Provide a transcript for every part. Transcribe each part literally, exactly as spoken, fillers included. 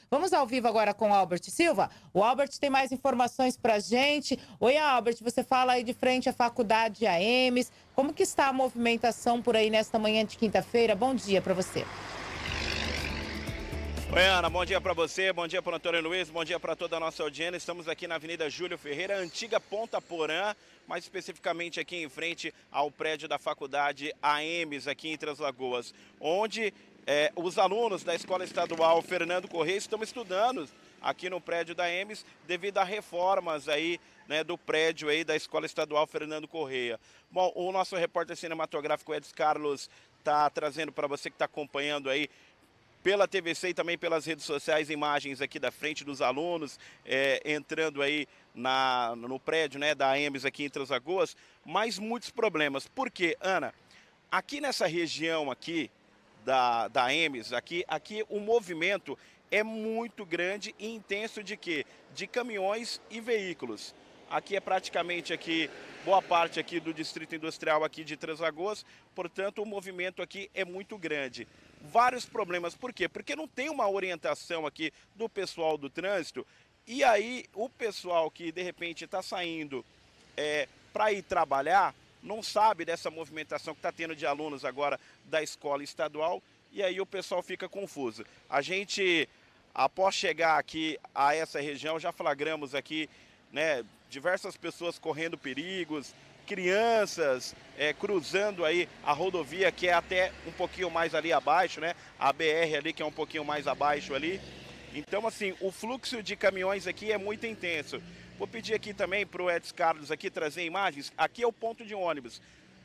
Vamos ao vivo agora com o Albert Silva. O Albert tem mais informações pra gente. Oi, Albert, você fala aí de frente à faculdade A E M S. Como que está a movimentação por aí nesta manhã de quinta-feira? Bom dia para você. Oi, Ana, bom dia para você, bom dia para o Antônio Luiz, bom dia para toda a nossa audiência. Estamos aqui na Avenida Júlio Ferreira, antiga Ponta Porã, mais especificamente aqui em frente ao prédio da faculdade A E M S, aqui em Três Lagoas, onde é, os alunos da Escola Estadual Fernando Corrêa estão estudando aqui no prédio da A E M S devido a reformas aí, né, do prédio aí da Escola Estadual Fernando Corrêa. Bom, o nosso repórter cinematográfico Edson Carlos está trazendo para você que está acompanhando aí pela T V C e também pelas redes sociais, imagens aqui da frente dos alunos, é, entrando aí na, no prédio, né, da A E M S aqui em Três Lagoas, mas muitos problemas. Por quê, Ana? Aqui nessa região aqui da, da A E M S, aqui, aqui o movimento é muito grande e intenso de quê? De caminhões e veículos. Aqui é praticamente aqui, boa parte aqui do Distrito Industrial aqui de Três Lagoas, portanto o movimento aqui é muito grande. Vários problemas, por quê? Porque não tem uma orientação aqui do pessoal do trânsito, e aí o pessoal que de repente está saindo é, para ir trabalhar, não sabe dessa movimentação que está tendo de alunos agora da escola estadual, e aí o pessoal fica confuso. A gente, após chegar aqui a essa região, já flagramos aqui, né, diversas pessoas correndo perigos, crianças é, cruzando aí a rodovia, que é até um pouquinho mais ali abaixo, né? A B R ali, que é um pouquinho mais abaixo ali. Então, assim, o fluxo de caminhões aqui é muito intenso. Vou pedir aqui também para o Edson Carlos aqui trazer imagens. Aqui é o ponto de ônibus.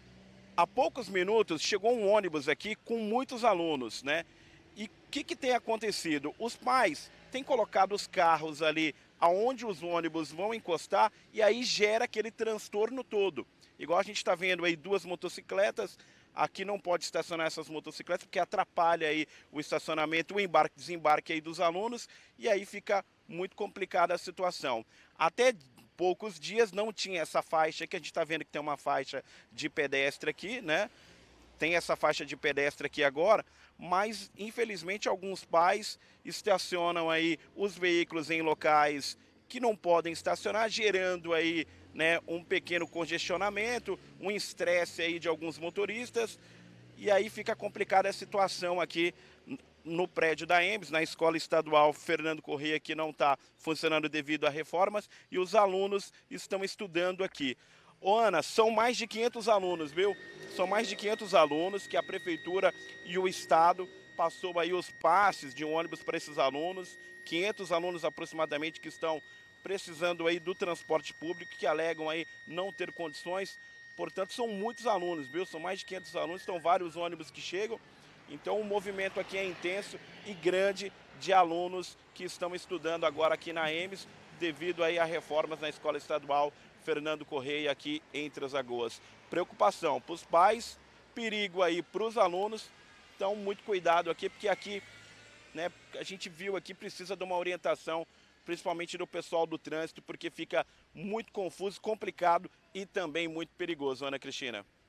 Há poucos minutos chegou um ônibus aqui com muitos alunos, né? E o que, que tem acontecido? Os pais têm colocado os carros ali aonde os ônibus vão encostar e aí gera aquele transtorno todo. Igual a gente está vendo aí duas motocicletas, aqui não pode estacionar essas motocicletas porque atrapalha aí o estacionamento, o embarque e desembarque aí dos alunos e aí fica muito complicada a situação. Até poucos dias não tinha essa faixa que a gente está vendo que tem uma faixa de pedestre aqui, né? Tem essa faixa de pedestre aqui agora, mas infelizmente alguns pais estacionam aí os veículos em locais que não podem estacionar, gerando aí, né, um pequeno congestionamento, um estresse aí de alguns motoristas, e aí fica complicada a situação aqui no prédio da A E M S, na Escola Estadual Fernando Corrêa, que não está funcionando devido a reformas, e os alunos estão estudando aqui. Ô, Ana, são mais de quinhentos alunos, viu? São mais de quinhentos alunos que a Prefeitura e o Estado passou aí os passes de ônibus para esses alunos, quinhentos alunos aproximadamente que estão precisando aí do transporte público, que alegam aí não ter condições. Portanto, são muitos alunos, viu? São mais de quinhentos alunos, são vários ônibus que chegam. Então, o movimento aqui é intenso e grande de alunos que estão estudando agora aqui na A E M S, devido aí a reformas na Escola Estadual Fernando Corrêa aqui em Três Lagoas. Preocupação para os pais, perigo aí para os alunos, então muito cuidado aqui, porque aqui, né, a gente viu aqui, precisa de uma orientação, principalmente do pessoal do trânsito, porque fica muito confuso, complicado e também muito perigoso, Ana Cristina.